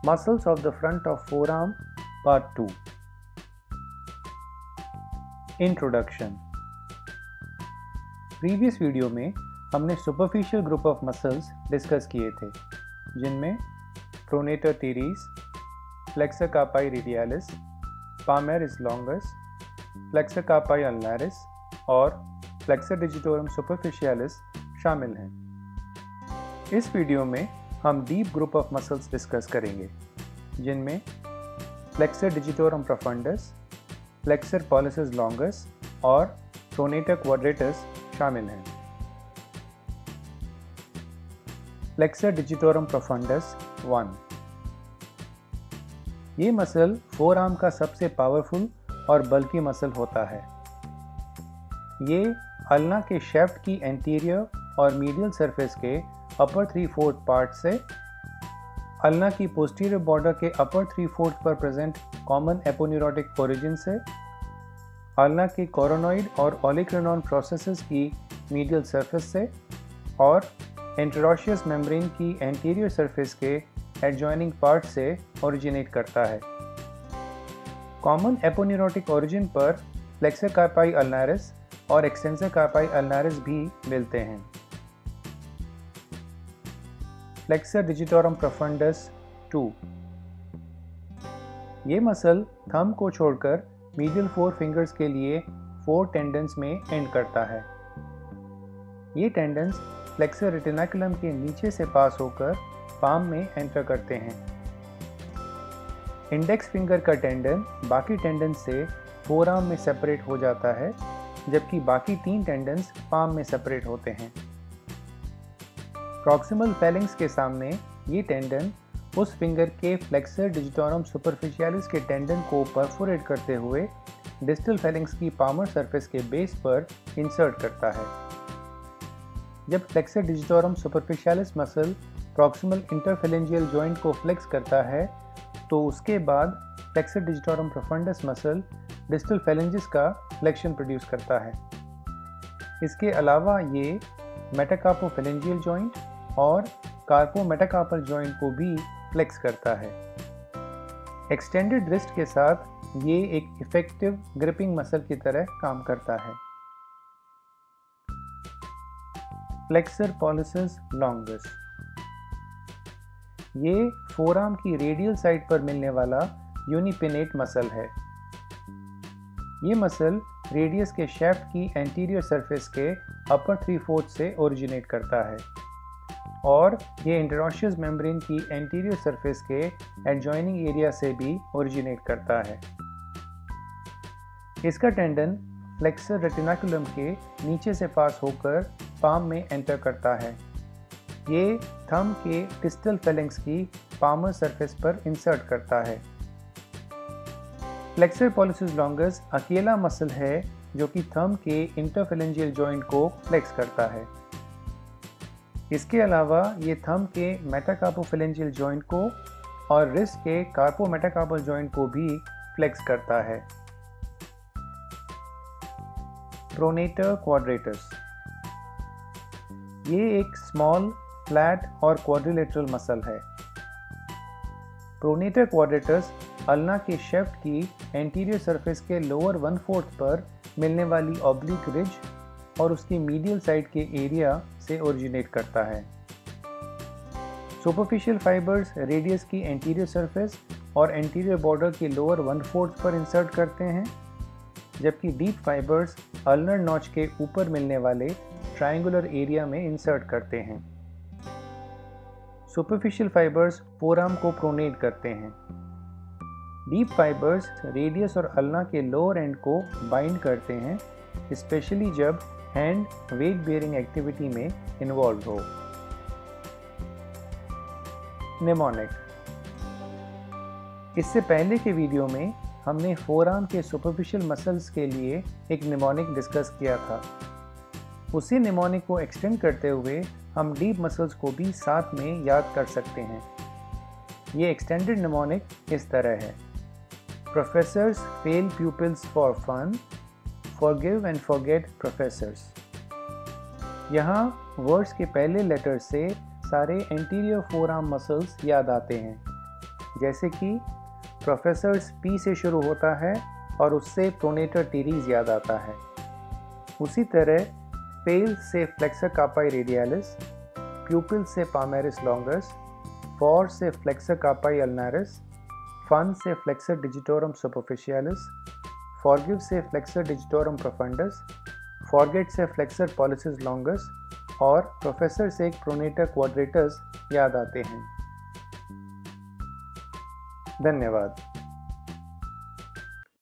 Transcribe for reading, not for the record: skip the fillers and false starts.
Muscles of the front of forearm Part 2. Introduction. Previous video में हमने superficial group of muscles discuss किए थे, जिनमें pronator teres, flexor carpi radialis, palmaris longus, flexor carpi ulnaris और flexor digitorum सुपरफिशियालिस शामिल हैं। इस वीडियो में हम deep group of muscles discuss करेंगे, जिनमें flexor digitorum profundus, flexor pollicis longus और प्रोनेटर क्वाड्रेटस शामिल हैं। Flexor digitorum profundus 1। ये मसल फोर आर्म का सबसे पावरफुल और बल्कि मसल होता है। ये अल्ना के शेफ्ट की एंटीरियर और मीडियल सरफेस के अपर 3/4 पार्ट से अल्ना की पोस्टीरियर बॉर्डर के अपर 3/4 पर प्रेजेंट कॉमन एपोन्यूरोटिक ओरिजिन से अल्ना के कोरोनॉइड और ओलिक्रिनॉन प्रोसेसेस की मीडियल सरफेस से और इंटरॉशियस मेम्ब्रेन की एंटीरियर सरफेस के एडजॉइनिंग पार्ट से ओरिजिनेट करता है। कॉमन एपोन्यूरोटिक ओरिजिन पर फ्लेक्सर कार्पाई अल्नारिस और एक्सटेंसर कार्पाई अल्नारिस भी मिलते हैं। Flexor digitorum profundus 2। ये मसल थंब को छोड़कर मीडियल 4 फिंगर्स के लिए 4 टेंडन्स में एंड करता है। ये टेंडन्स फ्लेक्सर रेटिनाकुलम के नीचे से पास होकर पाम में एंटर करते हैं। इंडेक्स फिंगर का टेंडन बाकी टेंडन से फोर आर्म में सेपरेट हो जाता है, जबकि बाकी 3 टेंडन्स पाम में सेपरेट होते हैं। प्रॉक्सिमल फेलिंग्स के सामने ये टेंडन उस फिंगर के फ्लेक्सर डिजिटोरम सुपरफिशियालिस के टेंडन को परफोरेट करते हुए डिस्टल फेलिंग्स की पामर सरफेस के बेस पर इंसर्ट करता है। जब flexor digitorum superficialis muscle proximal interphalangeal joint को फ्लेक्स करता है, तो उसके बाद flexor digitorum profundus muscle distal phalanges का फ्लेक्शन प्रोड्यूस करता है। इसके अलावा ये मेटाकार्पोफेलेंजियल जॉइंट और कार्पो मेटाकार्पल जॉइंट को भी फ्लेक्स करता है। एक्सटेंडेड रिस्ट के साथ ये एक इफेक्टिव ग्रिपिंग मसल की तरह काम करता है। Flexor pollicis longus. ये फोरआर्म की रेडियल साइड पर मिलने वाला यूनिपिनेट मसल है। ये मसल रेडियस के शेफ्ट की एंटीरियर सरफेस के अपर 3/4 से ओरिजिनेट करता है और ये इंटरॉशियस मेम्ब्रेन की एंटीरियर सरफेस के एडजॉइनिंग एरिया से भी ओरिजिनेट करता है। इसका टेंडन फ्लेक्सर रेटिनाकुलम के नीचे से पास होकर पाम में एंटर करता है। ये थंब के डिस्टल फेलिंग्स की पामर सरफेस पर इंसर्ट करता है। फ्लेक्सर पॉलिसिस लॉन्गस अकेला मसल है जो कि थंब के इंटरफेलेंजियल जॉइंट को फ्लेक्स करता है। इसके अलावा ये थंब के मेटाकार्पोफेलेंजियल जॉइंट को और रिस्ट के कार्पो मेटाकार्पल जॉइंट को भी फ्लेक्स करता है। Pronator quadratus. ये एक स्मॉल, फ्लैट और क्वाड्रिलेटरल मसल है। प्रोनेटर क्वाड्रेटस अल्ना के शेफ्ट की एंटीरियर सरफेस के लोअर 1/4 पर मिलने वाली ऑब्लिक रिज और उसकी मीडियल साइड के एरिया से ओरिजिनेट करता है। सुपरफिशियल फाइबर्स रेडियस की एंटीरियर सरफेस और एंटीरियर बॉर्डर के लोअर 1/4 पर इंसर्ट करते हैं, जबकि डीप फाइबर्स अल्नर नॉच के ऊपर मिलने वाले ट्रायंगुलर एरिया में इंसर्ट करते हैं। सुपरफिशियल फाइबर्स फोरआर्म को प्रोनेट करते हैं। डीप फाइबर्स रेडियस और अल्ना के लोअर एंड को बाइंड करते हैं, स्पेशली जब हैंड वेट बेयरिंग एक्टिविटी में इन्वॉल्व हो। निमोनिक। इससे पहले के वीडियो में हमने फोरआर्म के सुपरफिशियल मसल्स के लिए एक निमोनिक डिस्कस किया था। उसी निमोनिक को एक्सटेंड करते हुए हम डीप मसल्स को भी साथ में याद कर सकते हैं। ये एक्सटेंडेड निमोनिक इस तरह है: Professors fail pupils for fun, forgive and forget professors। यहाँ वर्ड्स के पहले लेटर से सारे एंटीरियर फोरआर्म मसल्स याद आते हैं। जैसे कि प्रोफेसर्स पी से शुरू होता है और उससे प्रोनेटर टीरीज याद आता है। उसी तरह पेल से फ्लेक्सर कार्पाई रेडियालिस, प्यूपिल से पामेरिस लॉन्गस, फॉर से फ्लेक्सर कार्पाई अल्नारिस, फन से फ्लेक्सर डिजिटोरम सुपरफिशियलिस, फॉरगिव से फ्लेक्सर डिजिटोरम प्रोफंडस, फॉरगेट से फ्लेक्सर पॉलिसिस लॉन्गस और प्रोफेसर से प्रोनेटर क्वाड्रेटस याद आते हैं। धन्यवाद।